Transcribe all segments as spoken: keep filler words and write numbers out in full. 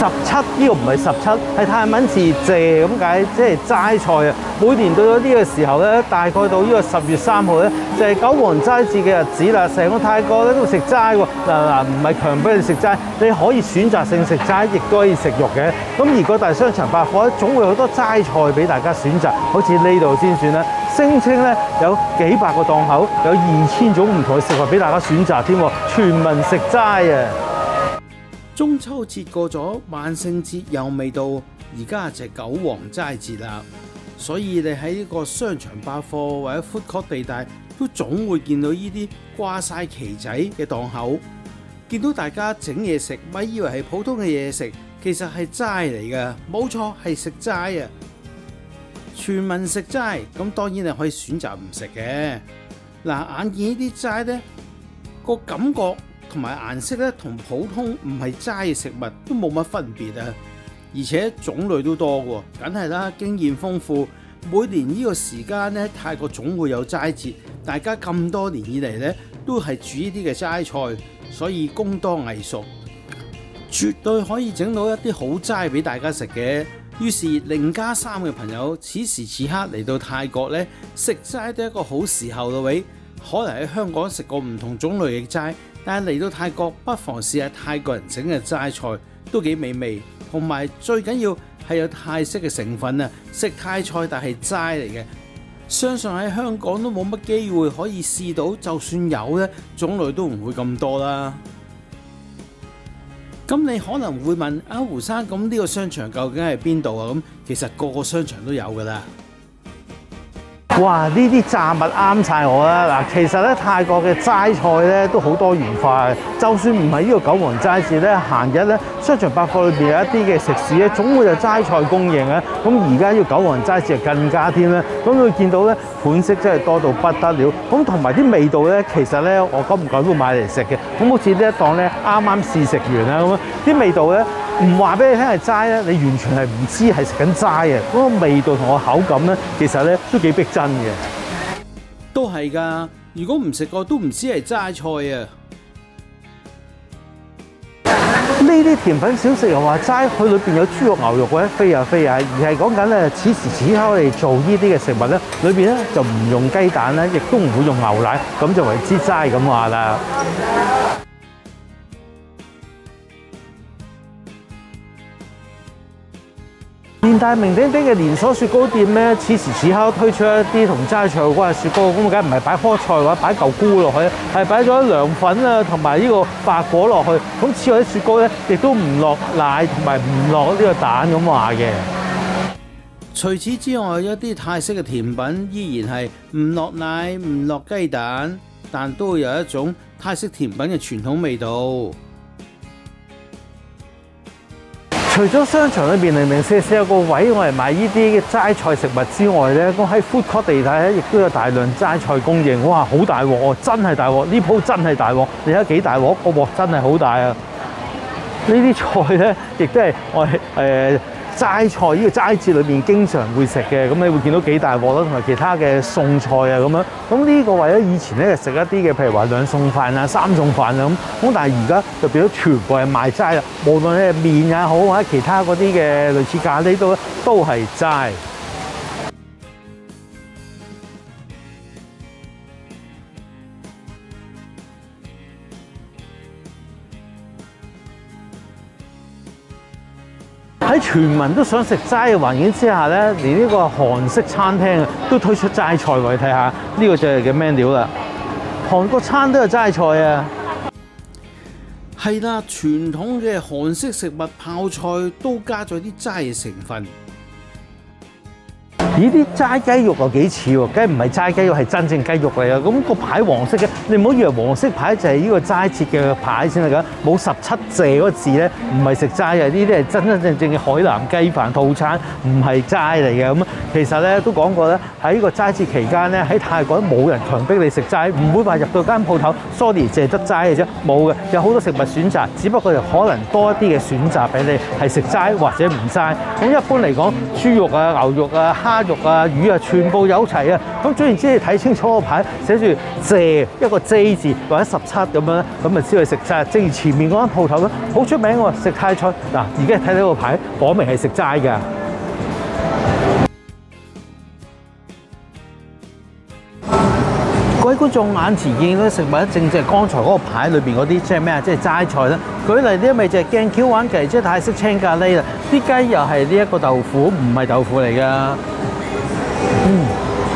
七呢個唔係十七，係泰文字謝咁解，即係齋菜啊！每年到咗呢個時候咧，大概到呢個十月三號咧，就係九皇齋節嘅日子啦。成個泰國咧都食齋喎，嗱嗱唔係強逼你食齋，你可以選擇性食齋，亦都可以食肉嘅。咁而各大商場百貨咧，總會有好多齋菜俾大家選擇，好似呢度先算啦。聲稱咧有幾百個檔口，有二千種唔同嘅食物俾大家選擇添，全民食齋啊！ 中秋節過咗，萬聖節又未到，而家就係九皇齋節啦。所以你喺呢個商場百貨或者 food court 地帶，都總會見到呢啲掛晒旗仔嘅檔口。見到大家整嘢食，咪以為係普通嘅嘢食，其實係齋嚟㗎，冇錯係食齋啊！全民食齋，咁當然係可以選擇唔食嘅。嗱，眼見呢啲齋呢個感覺同埋顏色咧，同普通唔係齋嘅食物都冇乜分別啊！而且種類都多喎，梗係啦，經驗豐富。每年呢個時間咧，泰國總會有齋節，大家咁多年以嚟咧都係煮呢啲嘅齋菜，所以工多藝熟，絕對可以整到一啲好齋俾大家食嘅。於是零加三嘅朋友，此時此刻嚟到泰國咧，食齋都係一個好時候咯。喂，可能喺香港食過唔同種類嘅齋，但係嚟到泰國不妨試下泰國人整嘅齋菜，都幾美味。同埋最緊要係有泰式嘅成分啊！食泰菜但係齋嚟嘅，相信喺香港都冇乜機會可以試到，就算有呢種類都唔會咁多啦。咁你可能會問啊，胡生，咁呢個商場究竟係邊度啊？咁其實個個商場都有㗎啦。 哇！呢啲炸物啱晒我啦！嗱，其實咧泰國嘅齋菜咧都好多元化嘅，就算唔係呢個九皇齋節咧，閒日咧商場百貨裏邊有一啲嘅食肆咧，總會有齋菜供應啊！咁而家呢個九皇齋節更加添啦，咁你會見到咧款式真係多到不得了，咁同埋啲味道咧，其實咧我久唔久都會買嚟食嘅。咁好似呢一檔咧啱啱試食完啦，咁啲味道咧唔話俾你聽係齋咧，你完全係唔知係食緊齋嘅。嗰個味道同個口感咧，其實咧都幾逼真嘅。 都係㗎，如果唔食過都唔知係齋菜啊！ 呢啲甜品小食又話齋，佢裏邊有豬肉、牛肉或者飛啊飛啊，而係講緊咧此時此刻我哋做呢啲嘅食物咧，裏邊咧就唔用雞蛋咧，亦都唔會用牛奶，咁就為之齋咁話啦。連大名鼎鼎嘅連鎖雪糕店咧，此時此刻推出一啲同齋菜有關嘅雪糕，咁梗係唔係擺棵菜或者擺嚿菇落去，係擺咗涼粉啊同埋呢個白果落去。咁此外啲雪糕咧，亦都唔落奶同埋唔落呢個蛋咁話嘅。 除此之外，一啲泰式嘅甜品依然係唔落奶、唔落雞蛋，但都會有一種泰式甜品嘅傳統味道。 除咗商場裏邊零零舍舍有個位我嚟買呢啲嘅齋菜食物之外咧，咁喺 food court 地帶咧，亦都有大量齋菜供應。哇，好大鑊喎！真係大鑊，呢鋪真係大鑊。你睇幾大鑊？個鑊真係好大啊！呢啲菜咧，亦都係我係誒。呃齋菜呢個齋節裏邊經常會食嘅，咁你會見到幾大鑊啦，同埋其他嘅餸菜啊咁樣。咁呢個位咧，以前咧食一啲嘅，譬如話兩餸飯啊、三餸飯啊咁。咁但係而家就變咗全部係賣齋啦，無論你係麵也好，或者其他嗰啲嘅類似咖喱都都係齋。喺全民都想食齋嘅環境之下咧，連呢個韓式餐廳啊都推出齋菜，我哋睇下呢個就係嘅 menu 啦。韓國餐都有齋菜啊， 係啦，傳統嘅韓式食物泡菜都加咗啲齋嘅成分。 咦，啲齋雞肉又幾似喎，梗係唔係齋雞肉，係真正雞肉嚟啊！咁個牌黃色嘅，你唔好以為黃色牌就係呢個齋節嘅牌先得㗎，冇十七謝嗰個字咧，唔係食齋啊！呢啲係真真正正嘅海南雞飯套餐，唔係齋嚟嘅。咁其實咧都講過咧，喺呢個齋節期間咧，喺泰國冇人強迫你食齋，唔會話入到間鋪頭 sorry 淨係得齋嘅啫，冇嘅，有好多食物選擇，只不過就可能多一啲嘅選擇俾你係食齋或者唔齋。咁一般嚟講，豬肉啊、牛肉啊、蝦肉啊、魚啊，全部有齊啊！咁總言之，你睇清楚個牌，寫住謝一個 J 字或者十七咁樣咧，咁咪知佢食齋。正如前面嗰間鋪頭咧，好出名喎，食泰菜。嗱，而家睇到個牌，講明係食齋㗎。各位觀眾眼前見到食物咧，正正係剛才嗰個牌裏邊嗰啲，即係咩啊？即係齋菜啦。舉例呢一味就係鏡橋玩雞，即係泰式青咖喱啦。啲雞又係呢一個豆腐，唔係豆腐嚟㗎。嗯，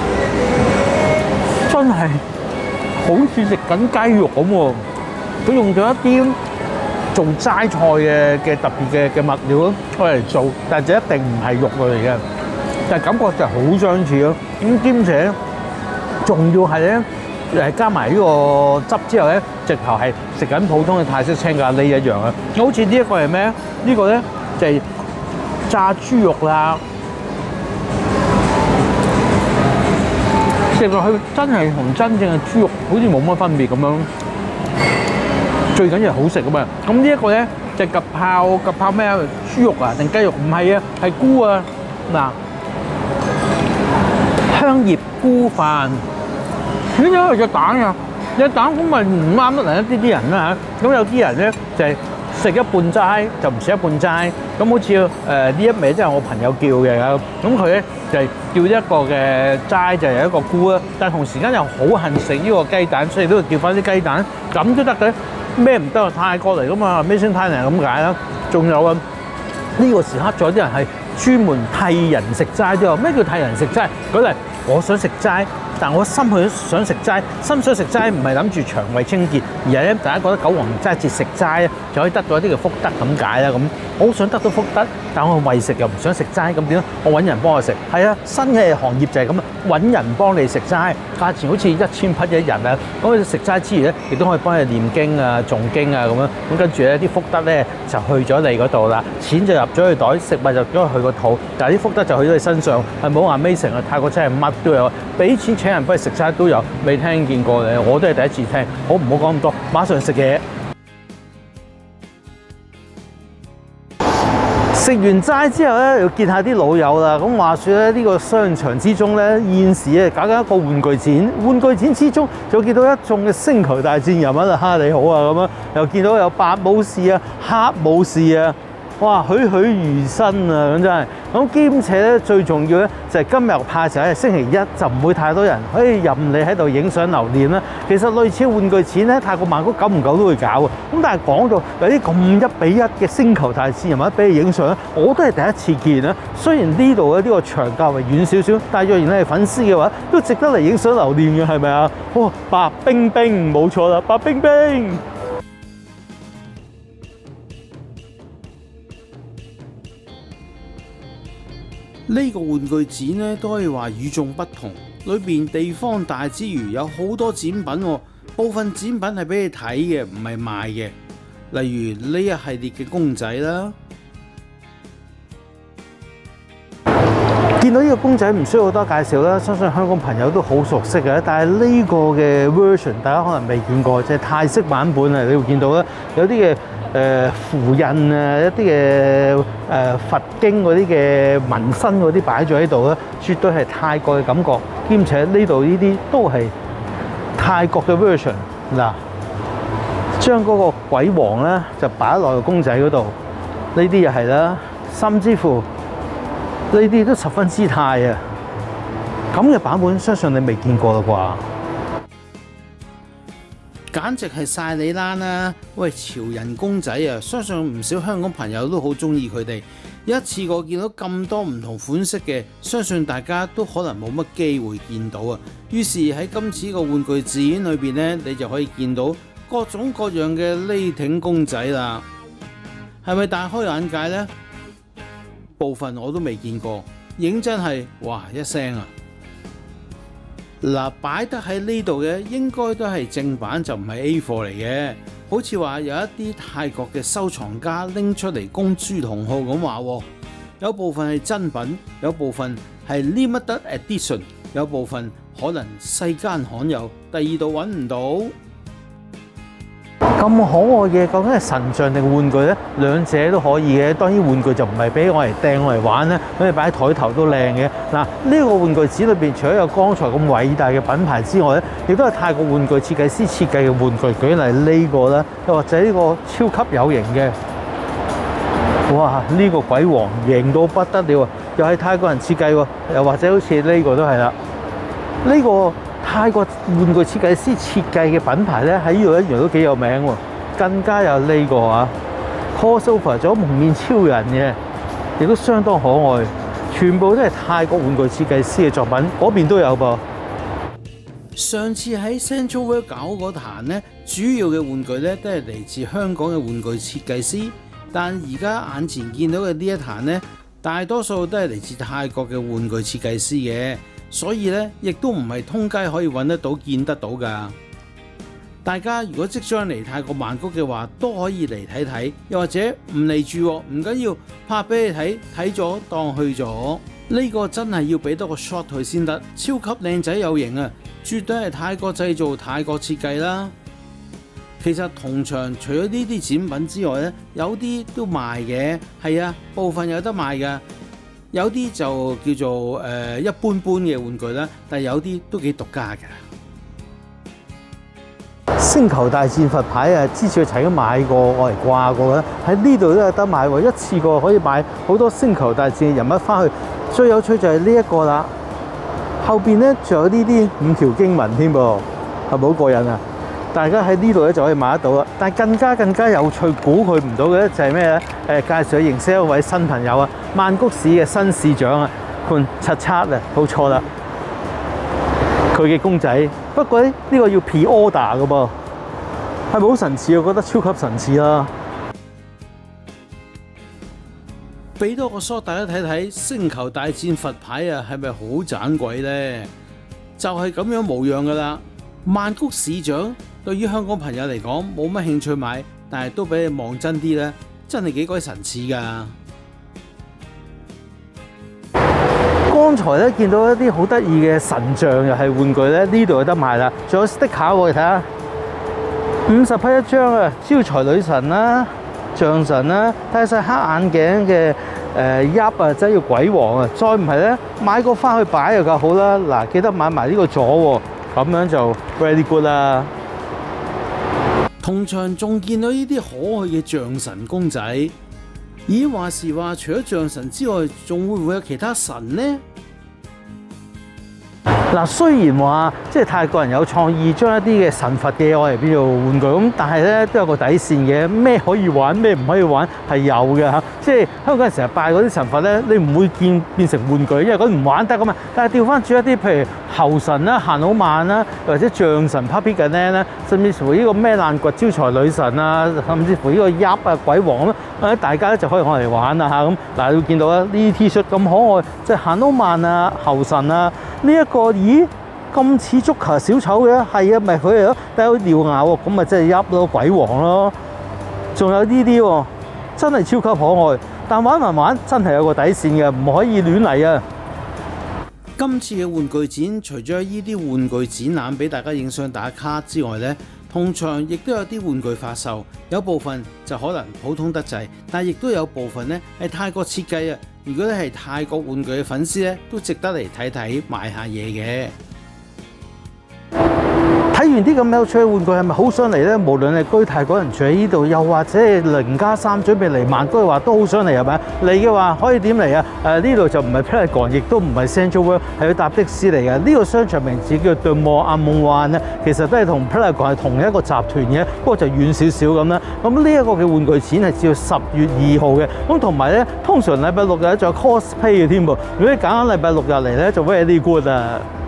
真係好似食緊雞肉咁喎。佢用咗一啲做齋菜嘅嘅特別嘅嘅物料咯，嚟做，但係就一定唔係肉嚟嘅，但係感覺就係好相似咯。咁兼且仲要係咧。誒加埋呢個汁之後咧，直頭係食緊普通嘅泰式青咖喱一樣啊！好似呢一個係咩？呢個咧就係炸豬肉啦，食落去真係同真正嘅豬肉好似冇乜分別咁樣。最緊要係好食啊嘛！咁呢一個咧就係趌泡趌泡咩啊？豬肉啊定雞肉？唔係啊，係菇啊！嗱，香葉菇飯。點解係隻蛋啊？隻蛋咁咪唔啱得嚟一啲啲人啦嚇。咁有啲人咧就係食一半齋，就唔食一半齋。咁好似誒呢一味即係我朋友叫嘅，咁佢咧就係叫一個嘅齋就係一個菇啦。但係同時間又好恨食呢個雞蛋，所以都要叫翻啲雞蛋，咁都得嘅。咩唔得啊？泰國嚟噶嘛，Amazing Thailand咁解啦。仲有啊，呢個時刻仲有啲人係專門替人食齋啫喎。咩叫替人食齋？舉例，我想食齋。但我心去想食齋，心想食齋唔係諗住腸胃清潔，而係咧大家覺得九皇齋節食齋咧就可以得到一啲嘅福德咁解啦。咁我好想得到福德，但我為食又唔想食齋，咁點咧？我揾人幫我食。係啊，新嘅行業就係咁啊，揾人幫你食齋，價錢好似一千匹一日啊。咁你食齋之餘咧，亦都可以幫你念經啊、誦經啊咁樣。咁跟住咧啲福德咧就去咗你嗰度啦，錢就入咗去袋，食物就咗去個肚，但係啲福德就去咗你身上。係冇話 Amazing 啊，泰國真係乜都有，俾錢請人幫你食齋都有，未聽見過嘅，我都係第一次聽。好，唔好講咁多，馬上食嘢。食完齋之後咧，要見下啲老友啦。咁話說咧，呢個商場之中咧，現時咧搞緊一個玩具展。玩具展之中就見到一眾嘅星球大戰人物啊，哈你好啊咁樣，又見到有白武士啊、黑武士啊。哇，栩栩如生啊！咁真係，咁兼且咧最重要咧就係今日派就係星期一，就唔會太多人，可以任你喺度影相留念啦。其實類似玩具展咧，泰國曼谷久唔久都會搞嘅。咁但係講到有啲咁一比一嘅星球大戰人物俾你影相咧，我都係第一次見啦。雖然呢度嘅呢個場較為遠少少，但係若然你係粉絲嘅話，都值得嚟影相留念嘅，係咪啊？哇，白冰冰冇錯啦，白冰冰。 呢個玩具展咧都可以話與眾不同，裏邊地方大之餘有好多展品喎，部分展品係俾你睇嘅，唔係賣嘅。例如呢一系列嘅公仔啦， 見到呢個公仔唔需要好多介紹啦，相信香港朋友都好熟悉嘅。但係呢個嘅 version 大家可能未見過，即係泰式版本啊，你會見到啦，有啲嘅。誒符印啊，一啲嘅誒佛經嗰啲嘅紋身嗰啲擺咗喺度咧，絕對係泰國嘅感覺。兼且呢度呢啲都係泰國嘅 version 嗱，將嗰個鬼王咧就擺落個公仔嗰度，呢啲又係啦，甚至乎呢啲都十分之泰啊！咁嘅版本相信你未見過啦啩？ 簡直係晒你爛啦！喂，潮人公仔啊，相信唔少香港朋友都好中意佢哋。一次過見到咁多唔同款式嘅，相信大家都可能冇乜機會見到啊。於是喺今次個玩具展裏邊呢，你就可以見到各種各樣嘅呢挺公仔啦。係咪大開眼界呢？部分我都未見過，認真係哇一聲啊！嗱，擺得喺呢度嘅應該都係正版，就唔係 A 貨嚟嘅。好似話有一啲泰國嘅收藏家拎出嚟公諸同好咁話，有部分係真品，有部分係 limited edition， 有部分可能世間罕有，第二度揾唔到。 咁可愛嘅究竟係神像定玩具咧？兩者都可以嘅。當然玩具就唔係俾我嚟掟我嚟玩咧，咁你擺喺台頭都靚嘅。嗱，呢個玩具展裏邊，除咗有剛才咁偉大嘅品牌之外咧，亦都係泰國玩具設計師設計嘅玩具。舉例呢個啦，又或者呢個超級有型嘅，哇！呢個鬼王型到不得了啊！又係泰國人設計喎，又或者好似呢個都係啦，呢個。泰國玩具設計師設計嘅品牌咧，喺呢度一樣都幾有名喎。更加有呢個啊 crossover 咗蒙面超人嘅，亦都相當可愛。全部都係泰國玩具設計師嘅作品，嗰邊都有噃。 上次喺 Central World 搞嗰壇咧，主要嘅玩具咧都係嚟自香港嘅玩具設計師，但而家眼前見到嘅呢一壇咧，大多數都係嚟自泰國嘅玩具設計師嘅。所以咧，亦都唔係通街可以揾得到、見得到㗎。大家如果即將嚟泰國曼谷嘅話，都可以嚟睇睇，又或者唔嚟住，唔緊要，拍俾你睇，睇咗當去咗。呢個真係要俾多個 shot 佢先得，超級靚仔有型啊！絕對係泰國製造、泰國設計啦。其實同場除咗呢啲展品之外咧，有啲都賣嘅，係啊，部分有得賣㗎。有啲就叫做誒、呃、一般般嘅玩具啦，但係有啲都幾獨家嘅。 星球大戰佛牌啊，之前曾經買過，我嚟掛過啦。喺呢度都有得買喎，一次過可以買好多星球大戰嘅人物翻去。最有趣就係呢一個啦，後邊咧仲有呢啲五條經文添噃，係咪好過癮啊？大家喺呢度咧就可以買得到啦。但係更加更加有趣，估佢唔到嘅咧就係咩咧？誒，介紹認識一位新朋友啊，曼谷市嘅新市長啊，潘七七啊，冇錯啦。佢嘅公仔，不過咧呢個要 pre-order 嘅噃，係咪好神似？我覺得超級神似啦。 俾多個 shot 大家睇睇星球大戰佛牌啊，係咪好盞鬼咧？就係咁樣模樣噶啦。曼谷市長對於香港朋友嚟講冇乜興趣買，但係都俾你望真啲咧，真係幾鬼神似㗎。 剛才咧見到一啲好得意嘅神像又係玩具咧，呢度有得賣啦。仲有 sticker 喎，睇下五十匹一張啊！招財女神啦、象神啦，戴晒黑眼鏡嘅誒噏啊，即係要鬼王啊！再唔係咧，買個翻去擺就夠好啦。嗱，記得買埋呢個座喎。咁樣就 very good 啦。 同場仲見到呢啲可愛嘅象神公仔，咦？話時話，除咗象神之外，仲會唔會有其他神呢？ 嗱，雖然話即係泰國人有創意，將一啲嘅神佛嘅嘢愛嚟變做玩具咁，但係咧都有個底線嘅，咩可以玩，咩唔可以玩係有嘅嚇。即係香港人成日拜嗰啲神佛咧，你唔會見變成玩具，因為嗰啲唔玩得噶嘛。但係調翻轉一啲，譬如猴神啦、行好慢啦，或者象神 Papi Ganeng 咧，甚至乎呢個咩爛掘招財女神啊，甚至乎呢個噏啊鬼王咁，誒大家咧就可以攞嚟玩啦嚇咁。嗱，你會見到啦，呢啲 T 恤咁可愛，即係行好慢啊、猴神啊，呢一個。咦，咁似足球小丑嘅，係啊，咪佢嚟咯，但係有獠牙喎，咁咪真係噏咯，鬼王咯。仲有呢啲喎，真係超級可愛，但玩埋玩真係有個底線嘅，唔可以亂嚟啊！ 今次嘅玩具展，除咗呢啲玩具展覽俾大家影相打卡之外呢，同場亦都有啲玩具發售，有部分就可能普通得滯，但係亦都有部分呢係泰國設計啊！如果你係泰國玩具嘅粉絲咧，都值得嚟睇睇買下嘢嘅。 睇完啲咁有趣嘅玩具，係咪好想嚟咧？無論係居泰國人住喺呢度，又或者係零加三準備嚟曼谷嘅話，都好想嚟係咪？嚟嘅話可以點嚟啊？誒呢度就唔係 Paragon，亦都唔係 Central World，係要搭的士嚟嘅。呢、這個商場名字叫 The Mall 阿夢幻咧，其實都係同 Paragon 係同一個集團嘅，不過就遠少少咁啦。咁呢一個嘅玩具展係至到十月二號嘅。咁同埋咧，通常禮拜六日仲有 cosplay 嘅添噃。如果你揀緊禮拜六日嚟咧，就 very good 啊！